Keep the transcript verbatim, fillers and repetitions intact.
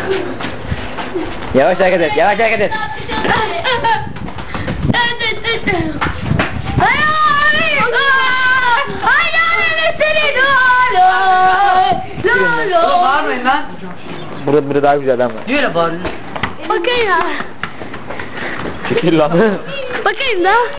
Yavaş hareket et, yavaş hareket et. Bağırmayın lan. Burada, burada daha güzel ama. Niye öyle bağırıyorsun? Bakayım ya. Çekil lan. Bakayım da.